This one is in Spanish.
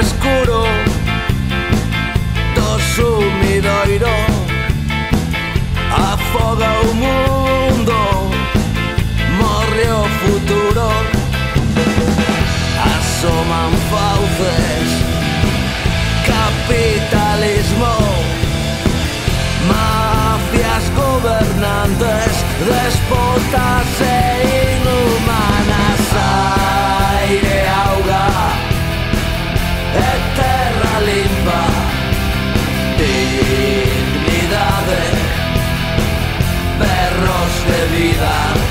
escuro do sumidoiro afoga o mundo, morre o futuro. Asoman fauces, capitalismo, mafias gobernantes, despotas e inhumanas. Aire, auga e terra limpa, dignidade, perros de vida.